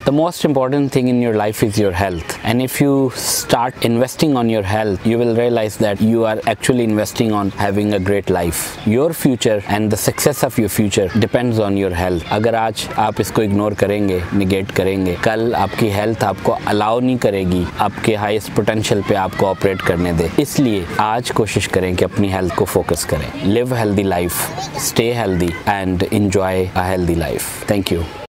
The most important thing in your life is your health, and if you start investing on your health, you will realize that you are actually investing on having a great life. Your future and the success of your future depends on your health. अगर आज आप इसको ignore करेंगे, negate करेंगे, कल आपकी health आपको allow नहीं करेगी आपके हाईएस्ट पोटेंशियल पे आपको ऑपरेट करने दे। इसलिए आज कोशिश करें कि अपनी हेल्थ को फोकस करें। Live healthy life, stay healthy and enjoy a healthy life. Thank you.